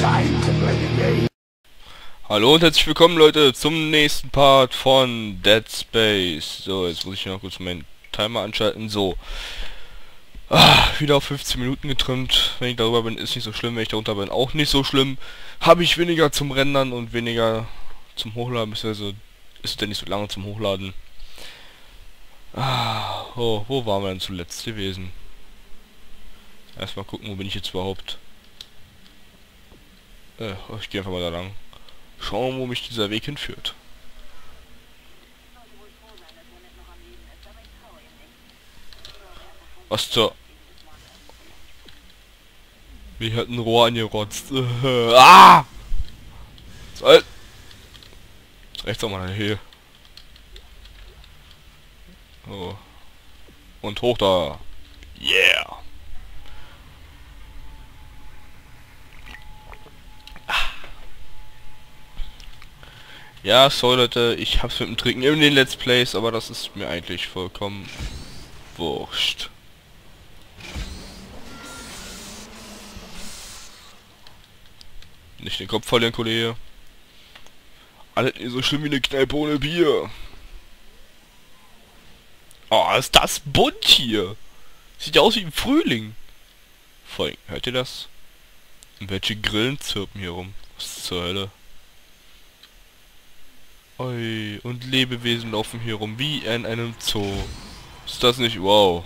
Hallo und herzlich willkommen, Leute, zum nächsten Part von Dead Space. So, jetzt muss ich noch kurz meinen Timer anschalten. So. Wieder auf 15 Minuten getrimmt. Wenn ich darüber bin, ist nicht so schlimm. Wenn ich darunter bin, auch nicht so schlimm. Habe ich weniger zum Rendern und weniger zum Hochladen, beziehungsweise ist es denn nicht so lange zum Hochladen. Oh, wo waren wir denn zuletzt gewesen? Erstmal gucken, wo bin ich jetzt überhaupt. Ich gehe einfach mal da lang. Schauen, wo mich dieser Weg hinführt. Was zur... Wie hat ein Rohr angerotzt. Ah! Soll... Rechts auch mal hier. Oh. Und hoch da. Yeah! Ja, sorry Leute, ich hab's mit dem Trinken in den Let's Plays, aber das ist mir eigentlich vollkommen wurscht. Nicht den Kopf verlieren, Kollege. Alles nicht so schlimm wie eine Kneipe ohne Bier. Oh, ist das bunt hier. Sieht ja aus wie im Frühling. Vor allem, hört ihr das? Und welche Grillen zirpen hier rum? Was zur Hölle? Oi, und Lebewesen laufen hier rum wie in einem Zoo. Ist das nicht wow?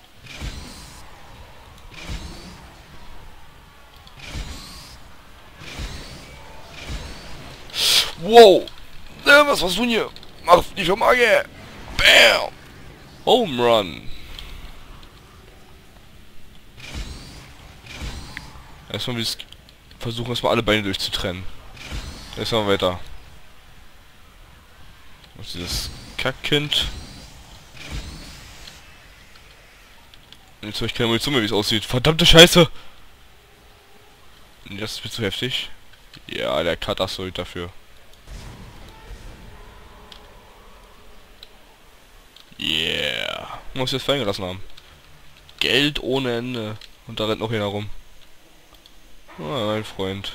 Wow! Was warst du denn hier? Mach die Vermage! Bam! Home Run! Erstmal versuchen erstmal alle Beine durchzutrennen. Erstmal weiter. Was ist dieses Kackkind? Jetzt habe ich keine Munition mehr, wie es aussieht. Verdammte Scheiße! Das ist mir zu heftig. Ja, der Cutter soll dafür. Yeah. Muss ich das fallen gelassen haben. Geld ohne Ende. Und da rennt noch einer rum. Ah, mein Freund.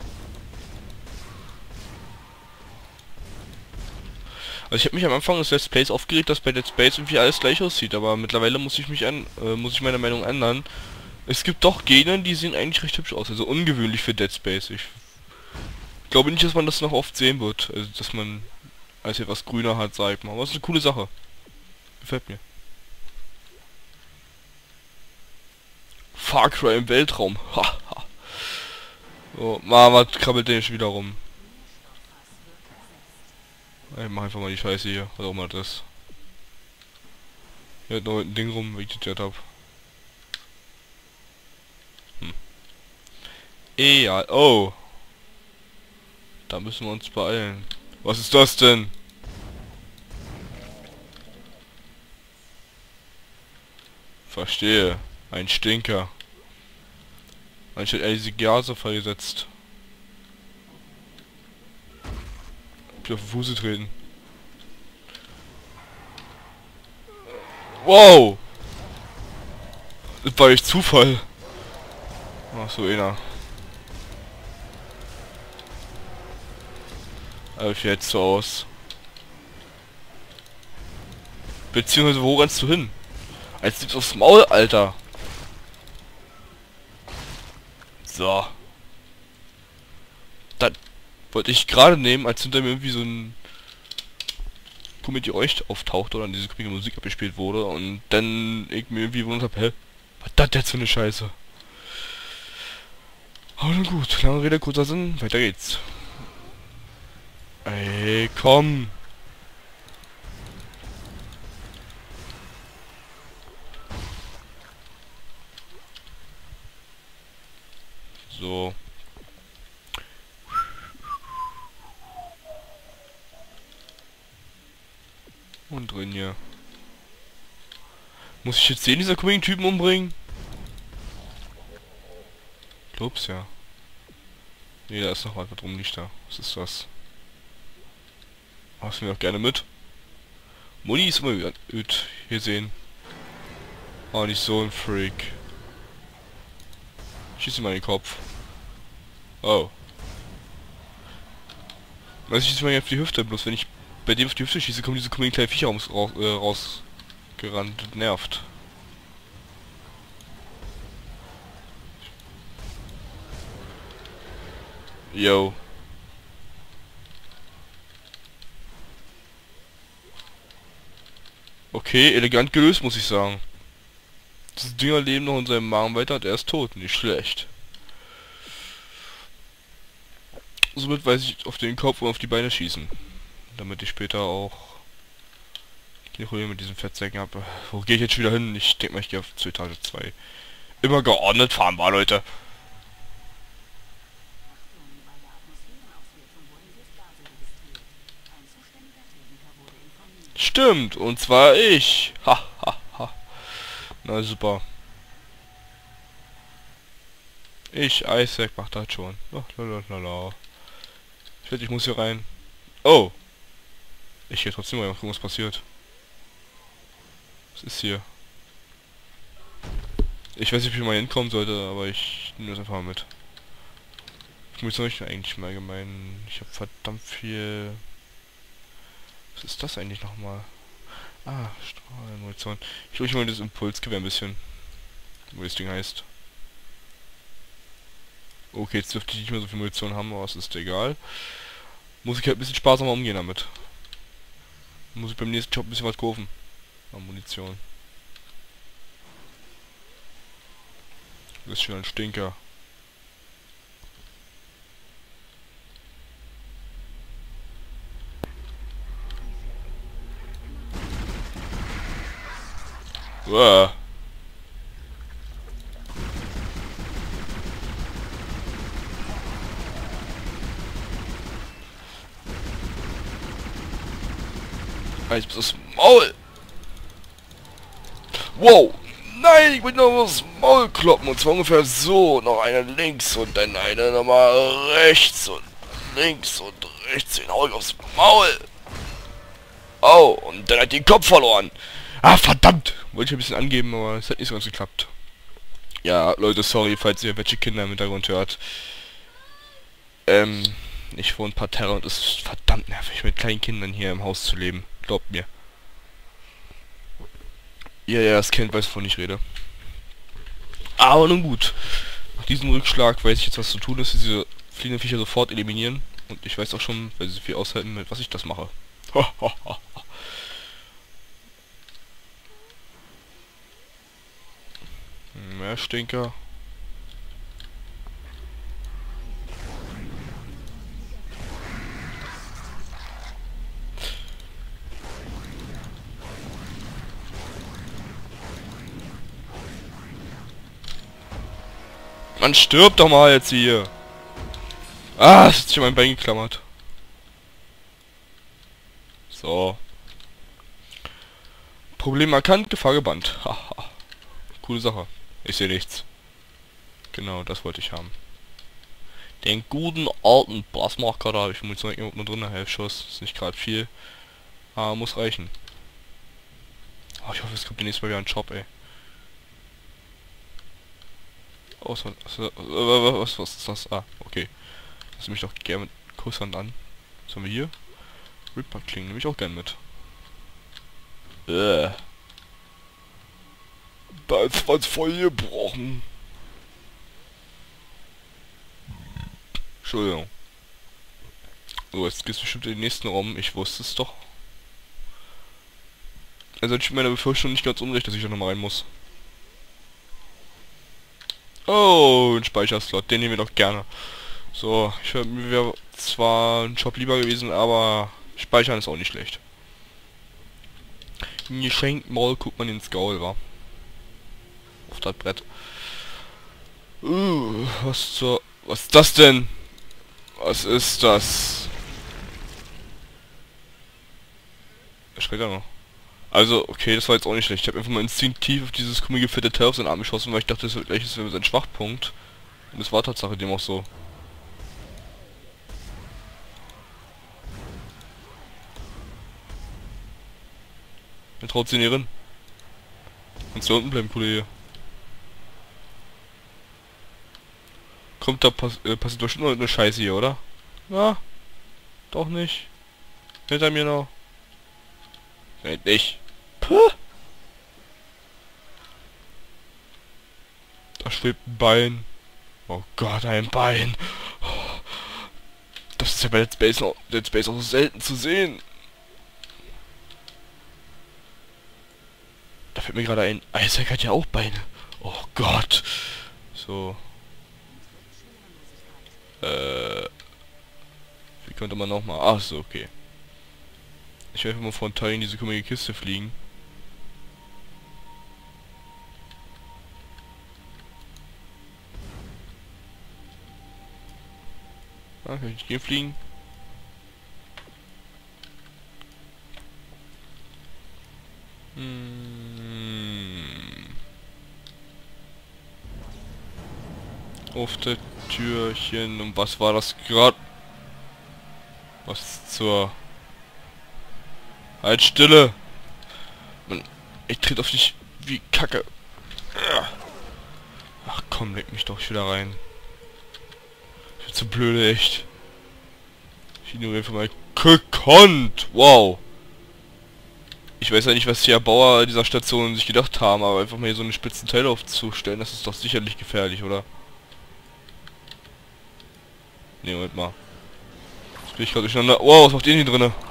Also ich habe mich am Anfang des Let's Plays aufgeregt, dass bei Dead Space irgendwie alles gleich aussieht, aber mittlerweile muss ich meine Meinung ändern. Es gibt doch Gegner, die sehen eigentlich recht hübsch aus, also ungewöhnlich für Dead Space. Ich glaube nicht, dass man das noch oft sehen wird, also dass man als etwas grüner hat, sag ich mal. Aber es ist eine coole Sache. Gefällt mir. Far Cry im Weltraum. Haha. Oh, Mama krabbelt den schon wieder rum. Ich mach einfach mal die Scheiße hier, was auch mal das ist. Hier hat noch ein Ding rum, wie ich das gehört hab. Ja, oh. Da müssen wir uns beeilen. Was ist das denn? Verstehe. Ein Stinker. Anstatt er diese Gase freigesetzt. Ich auf den Fuße treten. Wow! Das war echt Zufall. Ach so, einer. Aber ich jetzt so aus. Beziehungsweise wo rennst du hin? Als liebst aufs Maul, Alter. So. Das wollte ich gerade nehmen, als hinter mir irgendwie so ein komische Geräusch auftauchte oder diese komische Musik abgespielt wurde und dann ich mir irgendwie wundert hab, hä? Was das jetzt für eine Scheiße? Aber nun gut, lange Rede, kurzer Sinn, weiter geht's. Ey, komm! So. Und drin hier. Muss ich jetzt den dieser komischen Typen umbringen? Ups, ja. Nee, da ist noch was drum nicht da. Was ist das? Hast du mir auch gerne mit? Muni ist immer gut hier sehen. Oh, nicht so ein Freak. Schieß ihm mal in den Kopf. Oh. Weiß ich jetzt mal auf die Hüfte, bloß wenn ich bei dem auf die Hüfte schieße, kommen diese komischen kleinen Viecher rausgerannt. Nervt. Yo. Okay, elegant gelöst, muss ich sagen. Das Dinger leben noch in seinem Magen weiter und er ist tot. Nicht schlecht. Somit weiß ich auf den Kopf und auf die Beine schießen. Damit ich später auch keine Probleme mit diesen Fettsäcken habe. Wo gehe ich jetzt wieder hin? Ich denke mal, ich gehe auf zu Etage 2. Immer geordnet fahren wir, Leute. Stimmt, und zwar ich. Ha, ha, ha. Na super. Isaac, macht das schon. Oh, lalalala. Ich muss hier rein. Oh. Ich gehe trotzdem mal gucken, was passiert. Was ist hier? Ich weiß nicht, wie man hinkommen sollte, aber ich nehme das einfach mal mit. Ich muss euch eigentlich im Allgemeinen. Ich habe verdammt viel. Was ist das eigentlich nochmal? Ah, Strahlenmunition. Ich hole mal das Impulsgewehr ein bisschen. Wo das Ding heißt. Okay, jetzt dürfte ich nicht mehr so viel Munition haben, aber es ist egal. Muss ich halt ein bisschen sparsamer umgehen damit. Muss ich beim nächsten Job ein bisschen was kaufen. An Munition. Das ist schon ein Stinker. Uah. Jetzt das Maul! Wow! Nein, ich will noch das Maul kloppen. Und zwar ungefähr so. Noch eine links und dann eine nochmal rechts und links und rechts. Den hau ich aufs Maul. Oh, und dann hat den Kopf verloren. Ah, verdammt! Wollte ich ein bisschen angeben, aber es hat nicht so ganz geklappt. Ja, Leute, sorry, falls ihr welche Kinder im Hintergrund hört. Ich wohne Parterre und es ist verdammt nervig, mit kleinen Kindern hier im Haus zu leben. Glaubt mir. Ja, das Kind weiß, wovon ich rede. Aber nun gut. Nach diesem Rückschlag weiß ich jetzt, was zu tun ist, diese fliegenden Viecher sofort eliminieren. Und ich weiß auch schon, weil sie so viel aushalten, mit was ich das mache. Mehr Stinker. Man stirbt doch mal jetzt hier. Ah, es ist schon mein Bein geklammert. So. Problem erkannt, Gefahr gebannt. Haha. Coole Sache. Ich sehe nichts. Genau, das wollte ich haben. Den guten alten Blasmarker, da habe ich Munition irgendwo drin, Halbschuss. Ist nicht gerade viel. Aber muss reichen. Oh, ich hoffe, es kommt demnächst mal wieder ein Job, ey. Oh, was ist das? Ah, okay. Lass mich doch gerne mit Kusshand an. Was haben wir hier? Ripper klingen nehme ich auch gern mit. Da ist was voll gebrochen. Entschuldigung. So, jetzt geht's bestimmt in den nächsten Raum. Ich wusste es doch. Also ich meiner Befürchtung nicht ganz unrecht, dass ich da nochmal rein muss. Oh, ein Speicherslot, den nehmen wir doch gerne. So, mir wäre zwar ein Job lieber gewesen, aber Speichern ist auch nicht schlecht. Geschenkt mal guckt man ins Gaul, wa? Auf das Brett. Was ist das denn? Was ist das? Er schreit ja noch. Also, okay, das war jetzt auch nicht schlecht. Ich habe einfach mal instinktiv auf dieses komische fette Teil auf seinen Arm geschossen, weil ich dachte, das wäre gleich sein Schwachpunkt. Und das war Tatsache dem auch so. Wer traut sie nicht rein? Kannst du unten bleiben, Kollege. Kommt da passiert bestimmt noch eine Scheiße hier, oder? Na, doch nicht. Hinter mir noch. Nein, nicht. Puh. Da schwebt ein Bein. Oh Gott, ein Bein. Das ist ja bei Dead Space auch so selten zu sehen. Da fällt mir gerade ein, Isaac hat ja auch Beine. Oh Gott. So. Wie könnte man nochmal... Ach so, okay. Ich werde mal von Teil in diese komische Kiste fliegen. Ah, kann ich nicht hier fliegen? Auf der Türchen. Und was war das gerade? Was zur... Halt Stille! Mann, ich trete auf dich wie Kacke. Ach komm, leg mich doch wieder rein. Ich bin zu blöde, echt. Ich ignoriere einfach mal gekonnt. Wow. Ich weiß ja nicht, was die Erbauer dieser Station sich gedacht haben, aber einfach mal hier so einen spitzen Teil aufzustellen, das ist doch sicherlich gefährlich, oder? Ne, Moment mal. Jetzt bin ich gerade durcheinander. Wow, was macht ihr denn hier drinne?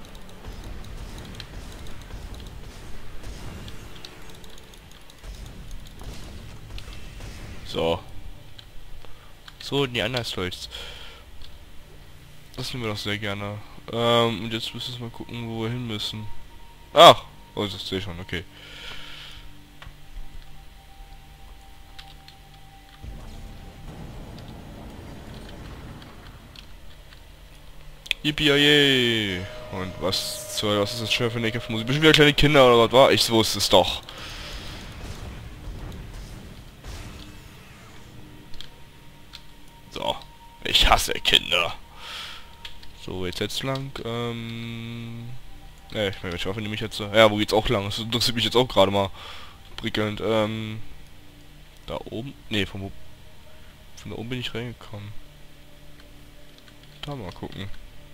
So. So, die Andersholz. Das nehmen wir doch sehr gerne. Und jetzt müssen wir mal gucken, wo wir hin müssen. Ach! Oh, das sehe ich schon, okay. Yippie! Und was ist das schon für eine Ecke von Musik? Bestimmt wieder kleine Kinder oder was war? Ich wusste es doch. So. Ich hasse Kinder. So, jetzt lang. Ne, ich meine, welche Waffe nehme ich jetzt? Ja, wo geht's auch lang? Das interessiert mich jetzt auch gerade mal. Prickelnd. Da oben? Ne, von da oben bin ich reingekommen. Da mal gucken.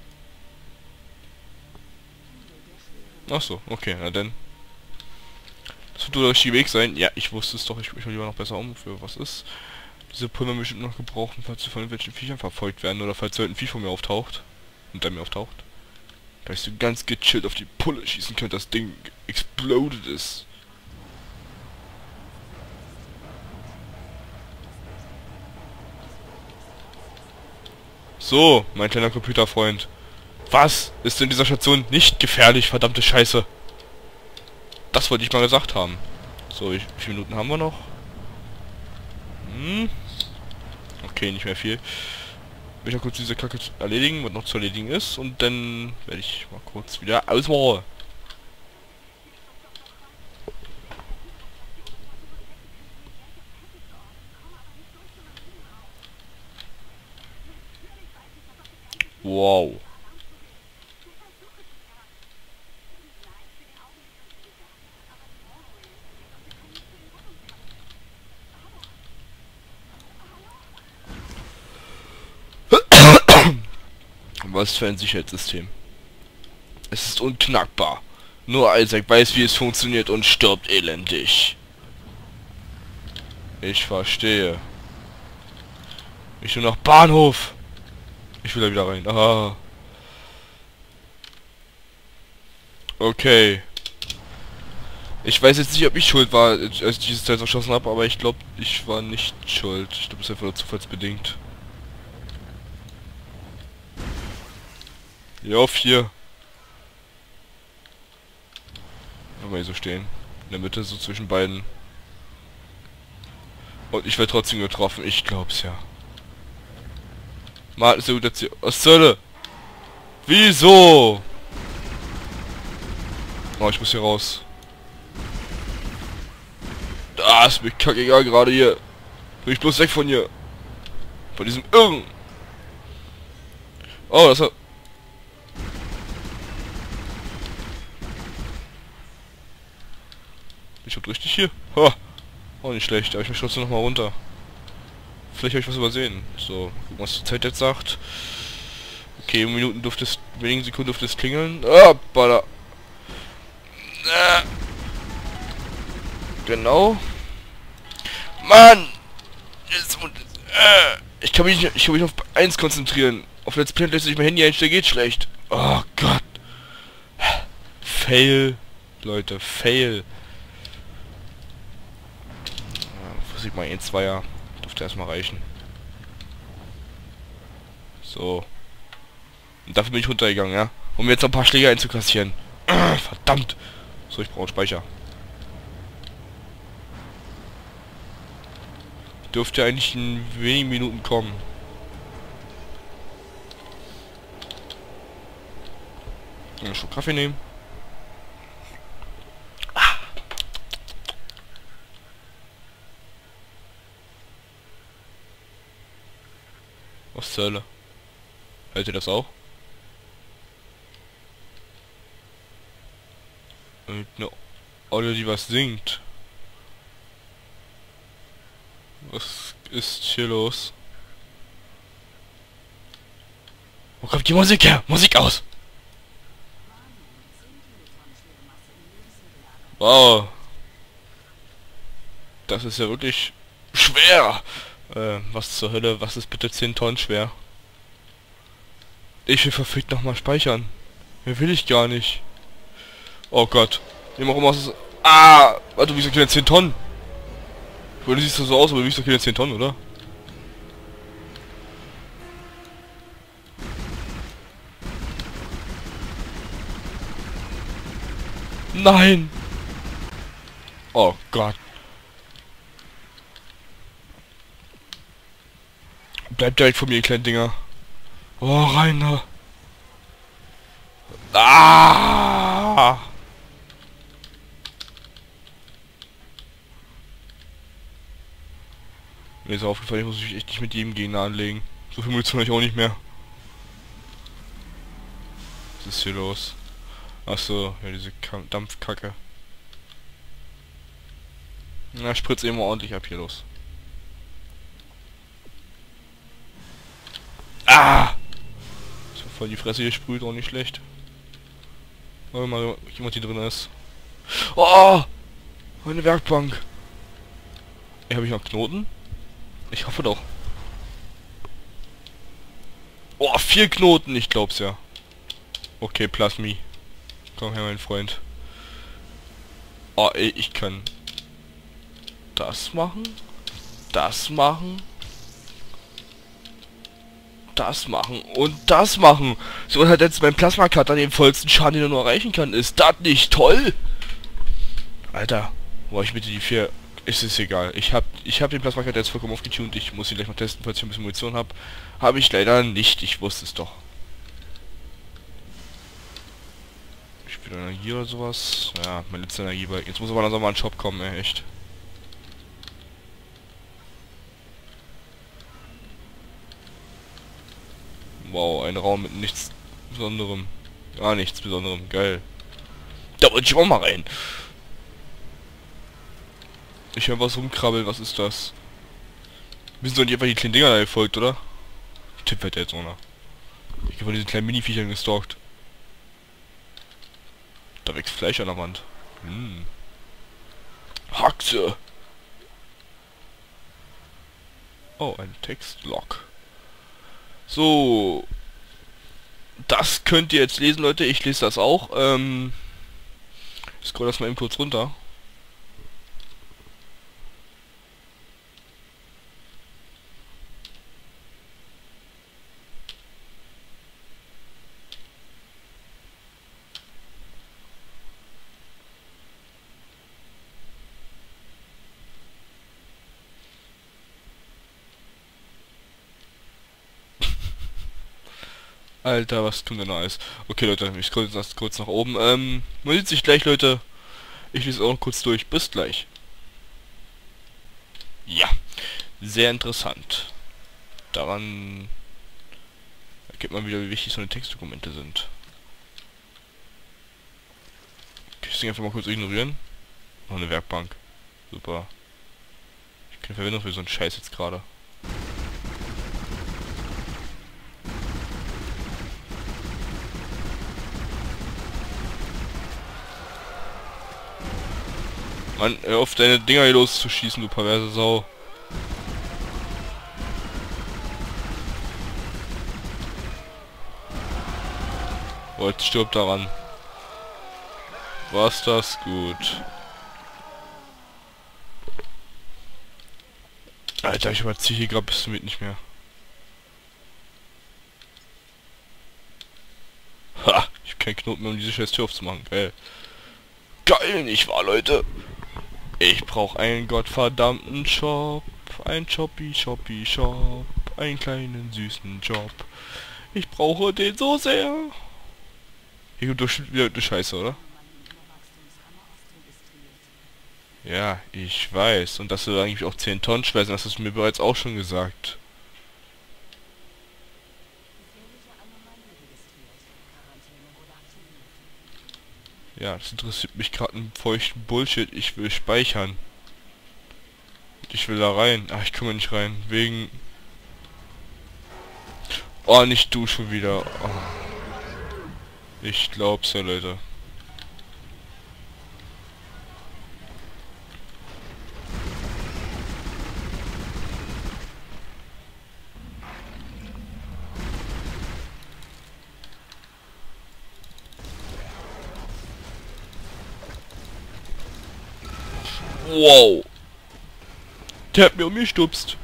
Ach so, okay, na denn. Das wird wohl der richtige Weg sein. Ja, ich wusste es doch. Ich mich mal lieber noch besser um, für was ist. Diese Pulver bestimmt noch gebrauchen, falls sie von irgendwelchen Viechern verfolgt werden oder falls heute ein Vieh von mir auftaucht. Und dann mir auftaucht. Da ich so ganz gechillt auf die Pulle schießen könnte, das Ding exploded ist. So, mein kleiner Computerfreund. Was ist in dieser Station nicht gefährlich, verdammte Scheiße? Das wollte ich mal gesagt haben. So, wie viele Minuten haben wir noch? Okay, nicht mehr viel. Ich will kurz diese Kacke erledigen, was noch zu erledigen ist. Und dann werde ich mal kurz wieder ausmachen. Wow. Was für ein Sicherheitssystem. Es ist unknackbar. Nur Isaac weiß, wie es funktioniert und stirbt elendig. Ich verstehe. Ich nur noch Bahnhof. Ich will da wieder rein. Ah. Okay. Ich weiß jetzt nicht, ob ich schuld war, als ich dieses Teil verschossen habe, aber ich glaube, ich war nicht schuld. Ich glaube, es ist einfach nur zufallsbedingt. Ja, auf hier. Mal hier so stehen. In der Mitte, so zwischen beiden. Und ich werde trotzdem getroffen. Ich glaub's ja. Mal ist ja gut jetzt hier. Was zur Hölle? Wieso? Oh, ich muss hier raus. Ah, ist mir kackegal gerade hier. Bin ich bloß weg von hier. Von diesem Irren. Oh, das hat... Ich hab richtig hier. Ha. Auch nicht schlecht, aber ich möchte trotzdem noch mal runter. Vielleicht habe ich was übersehen. So, was die Zeit jetzt sagt. Okay, in Minuten dürfte es, wenigen Sekunden dürfte es klingeln. Ah, baller. Genau. Mann! Ich kann mich auf eins konzentrieren. Auf Let's Play lässt sich mein Handy einstellen, geht schlecht. Oh Gott. Fail. Leute, Fail. Versuch mal 1-2er. Dürfte erstmal reichen. So. Und dafür bin ich runtergegangen, ja? Um jetzt noch ein paar Schläge einzukassieren. Verdammt. So, ich brauche einen Speicher. Dürfte eigentlich in wenigen Minuten kommen. Einen Schluck Kaffee nehmen. Was zur Hölle? Hört ihr das auch? Und eine Olle, die was singt. Was ist hier los? Wo kommt die Musik her? Musik aus! Wow. Das ist ja wirklich schwer. Was zur Hölle? Was ist bitte 10 Tonnen schwer? Ich will verfickt nochmal speichern. Mehr will ich gar nicht. Oh Gott. Wie auch immer es ist. Ah! Warte, du wiegst doch keine 10 Tonnen. Du siehst so aus, aber du wiegst doch keine 10 Tonnen, oder? Nein! Oh Gott. Bleibt direkt von mir, ihr kleinen Dinger. Oh, rein da. Ah! Mir ist aufgefallen, ich muss mich echt nicht mit jedem Gegner anlegen. So viel Munition habe ich auch nicht mehr. Was ist hier los? Achso, ja, diese Dampfkacke. Na, spritzt eben ordentlich ab hier los. Ah! So voll die Fresse gesprüht, auch nicht schlecht. Wollen wir mal jemand hier drin ist. Oh! Meine Werkbank. Hier habe ich noch Knoten? Ich hoffe doch. Oh, 4 Knoten, ich glaub's ja. Okay, Plasmi. Komm her, mein Freund. Oh, ey, ich kann das machen, das machen, das machen und das machen. So hat jetzt mein Plasma-Cutter den vollsten Schaden, den er nur erreichen kann. Ist das nicht toll? Alter, wo ich bitte die 4... Ist es egal. Ich hab den Plasma-Cutter jetzt vollkommen aufgetunt. Ich muss ihn gleich mal testen, falls ich ein bisschen Munition habe. Habe ich leider nicht. Ich wusste es doch. Ich spiele Energie oder sowas. Ja, mein letzter Energiebalken. Jetzt muss aber langsam mal ein Shop kommen, ey, echt. Wow, ein Raum mit nichts Besonderem. Ah, nichts Besonderem. Geil. Da wollte ich auch mal rein. Ich höre was rumkrabbeln. Was ist das? Wir sind doch nicht einfach die kleinen Dinger da gefolgt, oder? Tipp wird jetzt ohne. Ich habe von diesen kleinen Mini-Viechern gestalkt. Da wächst Fleisch an der Wand. Hm. Haxe. Oh, ein Textlog. So. Das könnt ihr jetzt lesen, Leute. Ich lese das auch. Ich scroll das mal eben kurz runter. Alter, was tun wir noch alles? Okay, Leute, ich scroll jetzt erst kurz nach oben. Man sieht sich gleich, Leute. Ich lese auch kurz durch. Bis gleich. Ja, sehr interessant. Daran erkennt man wieder, wie wichtig so eine Textdokumente sind. Okay, ich einfach mal kurz ignorieren. Noch eine Werkbank. Super. Ich keine Verwendung für so einen Scheiß jetzt gerade. Mann, hör auf deine Dinger hier loszuschießen, du perverse Sau. Wollt stirbt daran. War's das gut. Alter, ich überziehe hier gerade bis zum Miet nicht mehr. Ha! Ich hab keinen Knoten mehr, um diese scheiß Tür aufzumachen. Geil. Geil, nicht wahr, Leute? Ich brauche einen gottverdammten Shop. Ein Shop. Einen kleinen süßen Job. Ich brauche den so sehr. Hier gibt doch wieder eine Scheiße, oder? Ja, ich weiß. Und dass du eigentlich auch 10 Tonnen schwer sind, das hast du mir bereits auch schon gesagt. Ja, das interessiert mich gerade einen feuchten Bullshit. Ich will speichern. Ich will da rein. Ach, ich komme nicht rein. Wegen... Oh, nicht du schon wieder. Oh. Ich glaub's ja, Leute. Wow. Der hat mir umgestupst.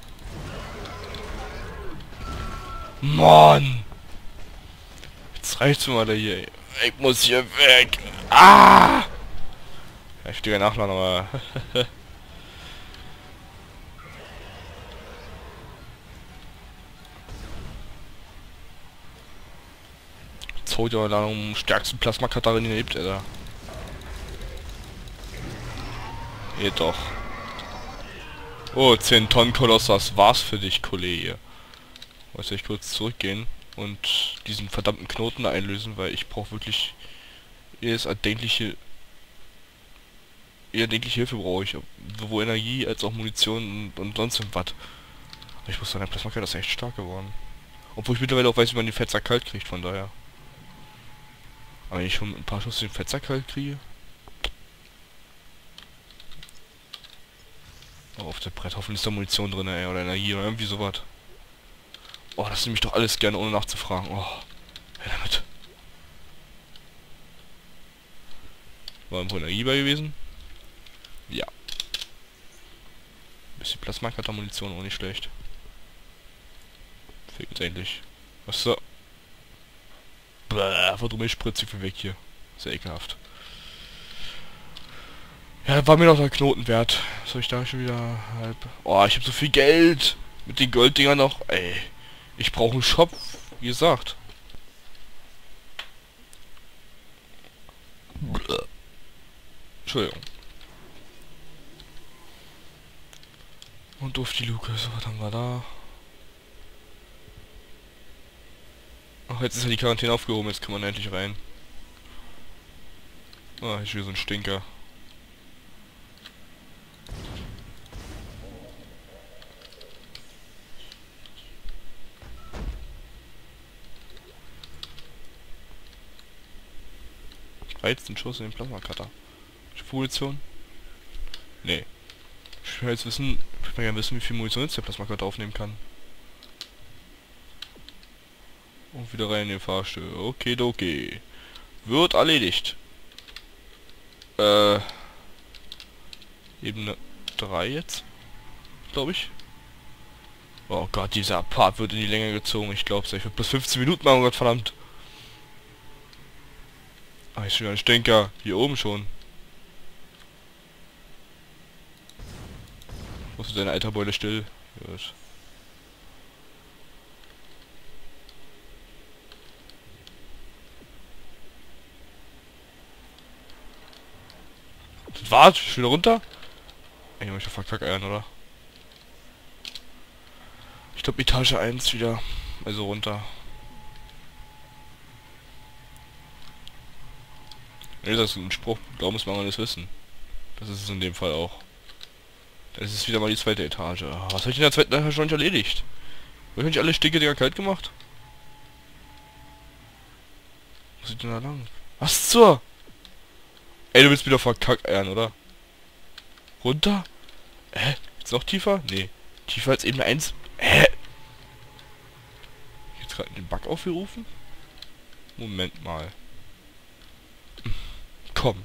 Mann. Jetzt reicht's mir mal da hier. Ich muss hier weg. Ah! Ja, ich stehe nachladen, aber... Jetzt holt ihr da um stärksten Plasma-Katharinen lebt, Alter. Jedoch. Oh, 10 Tonnen Koloss, das war's für dich, Kollege. Wollte ich kurz zurückgehen und diesen verdammten Knoten einlösen, weil ich brauche wirklich jedes erdenkliche Hilfe brauche ich. Sowohl Energie als auch Munition und sonst was. Ich muss sagen, der Plasma ist echt stark geworden. Obwohl ich mittlerweile auch weiß, wie man den Fetzer kalt kriegt, von daher. Aber wenn ich schon mit ein paar Schuss den Fetzer kalt kriege. Oh, auf der Brett, hoffentlich ist da Munition drin, ey, oder Energie oder irgendwie sowas. Oh, das nehme ich doch alles gerne, ohne nachzufragen. Oh, ja damit. War irgendwo Energie bei gewesen? Ja. Bisschen Plasma-Cutter Munition, auch nicht schlecht. Fehlt jetzt endlich. Was so? Bäh, verdammt, ich spritze viel weg hier. Sehr ekelhaft. Ja, war mir noch der Knoten wert. Was soll ich da schon wieder halb... Oh, ich habe so viel Geld. Mit den Golddingern noch. Ey. Ich brauche einen Shop. Wie gesagt. Entschuldigung. Und durch die Luke. So, was haben wir da? Ach, jetzt ist ja die Quarantäne aufgehoben. Jetzt kann man endlich rein. Ah, hier ist wieder so ein Stinker. Den Schuss in den Plasma-Cutter. Munition? Nee. Ich will jetzt wissen, ich will gerne wissen, wie viel Munition jetzt der Plasma-Cutter aufnehmen kann. Und wieder rein in den Fahrstuhl. Okay. Wird erledigt. Ebene 3 jetzt. Glaube ich. Oh Gott, dieser Part wird in die Länge gezogen. Ich glaube es. Ich wird bis 15 Minuten machen, oh Gott verdammt. Ah, ist schon ein Stinker. Hier oben schon. Musst du deine Eiterbeule still? Gut. Was? Schon wieder runter? Ey, ich verkackeiern, oder? Ich glaube Etage 1 wieder. Also runter. Ne, das ist ein Spruch. Da muss man alles wissen. Das ist es in dem Fall auch. Das ist wieder mal die zweite Etage. Was habe ich in der zweiten Etage schon nicht erledigt? Habe ich nicht alle Sticke Dinger kalt gemacht? Wo sieht denn da lang? Was zur? Ey, du willst wieder verkackeiern, oder? Runter? Jetzt noch tiefer? Nee. Tiefer als Ebene 1? Jetzt gerade den Bug aufgerufen? Moment mal. Komm.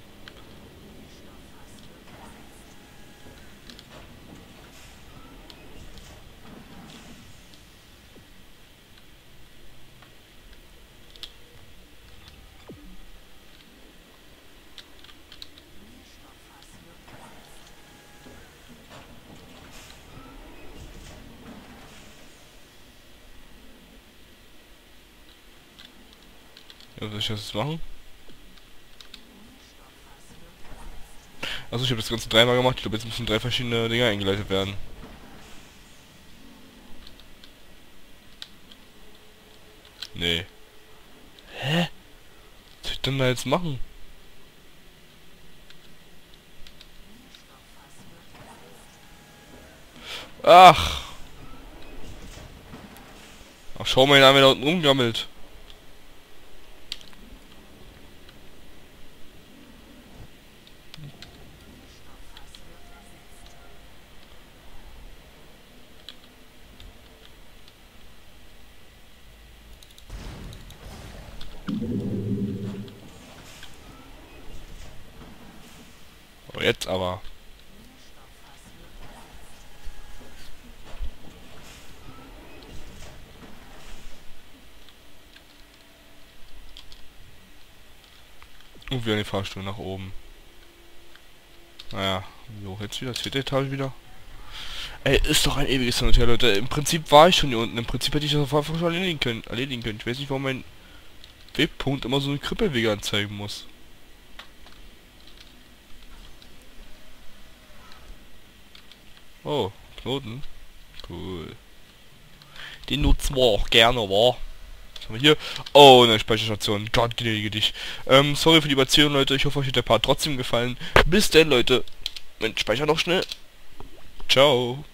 Ja, soll ich das jetzt machen? Also ich habe das Ganze dreimal gemacht. Ich glaube, jetzt müssen 3 verschiedene Dinger eingeleitet werden. Nee. Hä? Was soll ich denn da jetzt machen? Ach. Ach, schau mal ihn an, wenn er unten rumgammelt. Oh, jetzt aber. Und wieder die Fahrstuhl nach oben. Naja, wie hoch jetzt wieder? 4. Etage wieder? Ey, ist doch ein ewiges Hin und Her, Leute. Im Prinzip war ich schon hier unten. Im Prinzip hätte ich das einfach schon erledigen können. Ich weiß nicht, warum mein Wegpunkt immer so eine Krippelwege anzeigen muss. Oh, Knoten. Cool. Den nutzen wir auch gerne, wa? Was haben wir hier? Oh, eine Speicherstation. Gott gnädige dich. Sorry für die Überziehung, Leute. Ich hoffe, euch hat der Part trotzdem gefallen. Bis denn, Leute. Und speicher noch schnell. Ciao.